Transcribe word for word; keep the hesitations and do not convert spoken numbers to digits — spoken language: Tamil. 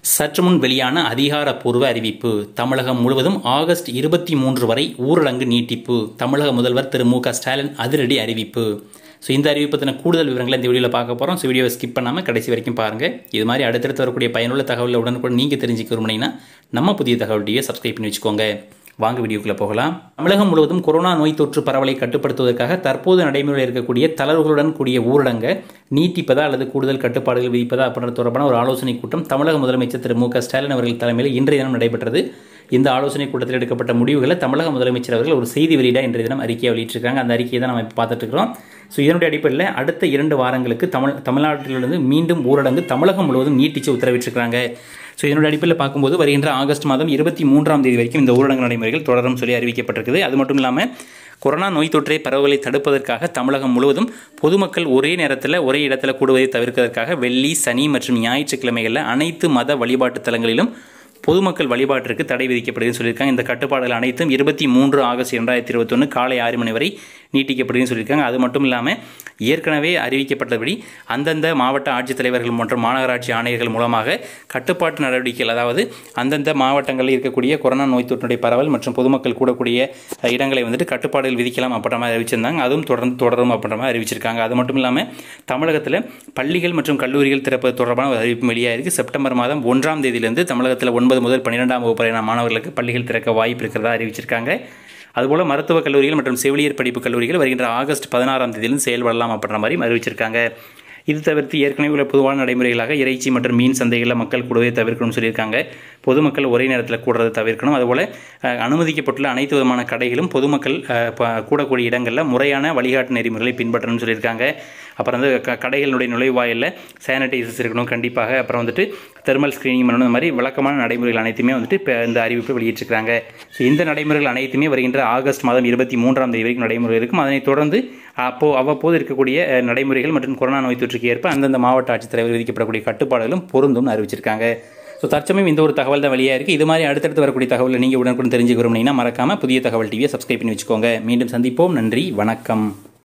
சற்று முன் வெளியான அதிகாரப்பூர்வ அறிவிப்பு. தமிழகம் முழுவதும் ஆகஸ்ட் இருபத்தி மூன்று வரை ஊரடங்கு நீட்டிப்பு. தமிழக முதல்வர் திரு மு க ஸ்டாலின் அதிரடி அறிவிப்பு. ஸோ இந்த அறிவிப்பு பற்றின கூடுதல் விவரங்களை இந்த வீடியோவில் பார்க்க போகிறோம். ஸோ வீடியோவை ஸ்கிப் பண்ணாமல் கடைசி வரைக்கும் பாருங்கள். இது மாதிரி அடுத்தடுத்து வரக்கூடிய பயனுள்ள தகவலை உடனுக்குடன் நீங்கள் தெரிஞ்சுக்க விரும்பினீங்கன்னா நம்ம புதிய தகவல் டிவியை சப்ஸ்கிரைப் பண்ணி வச்சுக்கோங்க. வாங்க வீடியோக்குள்ளே போகலாம். தமிழகம் முழுவதும் கொரோனா நோய் தொற்று பரவலை கட்டுப்படுத்துவதற்காக தற்போது நடைமுறையில் இருக்கக்கூடிய தளர்வுகளுடன் கூடிய ஊரடங்கை நீட்டிப்பதா அல்லது கூடுதல் கட்டுப்பாடுகள் விதிப்பதா அப்படின்ற தொடர்பான ஒரு ஆலோசனை கூட்டம் தமிழக முதலமைச்சர் திரு மு க ஸ்டாலின் அவர்கள் தலைமையில் இன்றைய தினம் நடைபெற்றது. இந்த ஆலோசனை கூட்டத்தில் எடுக்கப்பட்ட முடிவுகளை தமிழக முதலமைச்சர் அவர்கள் ஒரு செய்தி வெளியிட இன்றைய தினம் அறிக்கையை வெளியிட்டிருக்காங்க. அந்த அறிக்கையை தான் நம்ம இப்போ பார்த்துட்டு இருக்கிறோம். ஸோ இதனுடைய அடிப்படையில் அடுத்த இரண்டு வாரங்களுக்கு தமிழ் தமிழ்நாட்டிலிருந்து மீண்டும் ஊரடங்கு தமிழகம் முழுவதும் நீட்டிச்சு உத்தரவிட்டிருக்கிறாங்க. ஸோ இதனுடைய அடிப்படையில் பார்க்கும்போது வருகின்ற ஆகஸ்ட் மாதம் இருபத்தி மூன்றாம் தேதி வரைக்கும் இந்த ஊரடங்கு நடைமுறைகள் தொடரும் சொல்லி அறிவிக்கப்பட்டிருக்குது. அது மட்டும் இல்லாமல் கொரோனா நோய் தொற்றை பரவலை தடுப்பதற்காக தமிழகம் முழுவதும் பொதுமக்கள் ஒரே நேரத்தில் ஒரே இடத்துல கூடுவதை தவிர்ப்பதற்காக வெள்ளி, சனி மற்றும் ஞாயிற்றுக்கிழமைகளில் அனைத்து மத வழிபாட்டு தலங்களிலும் பொதுமக்கள் வழிபாட்டிற்கு தடை விதிக்கப்படுதுன்னு சொல்லியிருக்காங்க. இந்த கட்டுப்பாடுகள் அனைத்தும் இருபத்தி மூன்று ஆகஸ்ட் இரண்டாயிரத்தி இருபத்தொன்று காலை ஆறு மணி வரை நீட்டிக்கப்படுதுன்னு சொல்லியிருக்காங்க. அது மட்டும் இல்லாமல் ஏற்கனவே அறிவிக்கப்பட்டபடி அந்தந்த மாவட்ட ஆட்சித்தலைவர்கள் மற்றும் மாநகராட்சி ஆணையர்கள் மூலமாக கட்டுப்பாட்டு நடவடிக்கைகள், அதாவது அந்தந்த மாவட்டங்களில் இருக்கக்கூடிய கொரோனா நோய் தொற்றுடைய பரவல் மற்றும் பொதுமக்கள் கூடக்கூடிய இடங்களை வந்துட்டு கட்டுப்பாடுகள் விதிக்கலாம் அப்படின்ற மாதிரி அறிவிச்சிருந்தாங்க. அதுவும் தொடர்ந்து தொடரும் அப்படின்ற மாதிரி அறிவிச்சிருக்காங்க. அது மட்டும் இல்லாமல் தமிழகத்தில் பள்ளிகள் மற்றும் கல்லூரிகள் திறப்பது தொடர்பான ஒரு அறிவிப்பு வெளியாயிருக்கு. செப்டம்பர் மாதம் ஒன்றாம் தேதியிலிருந்து தமிழகத்தில் ஒன்பது முதல் பன்னிரெண்டாம் வகுப்பு வரையான மாணவர்களுக்கு பள்ளிகள் திறக்க வாய்ப்பு இருக்கிறதா அறிவிச்சிருக்காங்க. அதுபோல் மருத்துவக் கல்லூரிகள் மற்றும் செவிலியர் படிப்பு கல்லூரிகள் வருகின்ற ஆகஸ்ட் பதினாறாம் தேதியிலிருந்து செயல்படலாம் அப்படின்ற மாதிரி அறிவிச்சிருக்காங்க. இது தவிர்த்து ஏற்கனவே உள்ள பொதுவான நடைமுறைகளாக இறைச்சி மற்றும் மீன் சந்தைகளில் மக்கள் கூடுவதை தவிர்க்கணும்னு சொல்லியிருக்காங்க. பொதுமக்கள் ஒரே நேரத்தில் கூடுறதை தவிர்க்கணும். அதுபோல் அனுமதிக்கப்பட்டுள்ள அனைத்து விதமான கடைகளும் பொதுமக்கள் கூடக்கூடிய இடங்களில் முறையான வழிகாட்டு நெறிமுறைகளை பின்பற்றணும்னு சொல்லியிருக்காங்க. அப்புறம் வந்து க கடைகளுடைய நுழைவாயிலில் சானிடைசர்ஸ் இருக்கணும் கண்டிப்பாக. அப்புறம் வந்துட்டு தெர்மல் ஸ்க்ரீனிங் பண்ணணும். இந்த மாதிரி விளக்கமான நடைமுறைகள் அனைத்துமே வந்துட்டு இப்போ இந்த அறிவிப்பு வெளியிட்டிருக்கிறாங்க. ஸோ இந்த நடைமுறைகள் அனைத்துமே வருகின்ற ஆகஸ்ட் மாதம் இருபத்தி மூன்றாம் தேதி வரைக்கும் நடைமுறை இருக்கும். அதனைத் தொடர்ந்து அப்போ அவ்வப்போது இருக்கக்கூடிய நடைமுறைகள் மற்றும் கொரோனா நோய் தொற்றுக்கு ஏற்ப அந்தந்த மாவட்ட ஆட்சித்தலைவர் விதிக்கப்படக்கூடிய கட்டுப்பாடுகளும் பொருந்தும் அறிவிச்சிருக்காங்க. ஸோ தற்சமயம் இந்த ஒரு தகவல் தான் வெளியாக இருக்குது. இது மாதிரி அடுத்தடுத்து வரக்கூடிய தகவலை நீங்கள் உடனுக்குடன் தெரிஞ்சுக்க விரும்பினீங்கன்னா மறக்காமல் புதிய தகவல் டிவியை சப்ஸ்கிரைப் பண்ணி வச்சுக்கோங்க. மீண்டும் சந்திப்போம். நன்றி, வணக்கம்.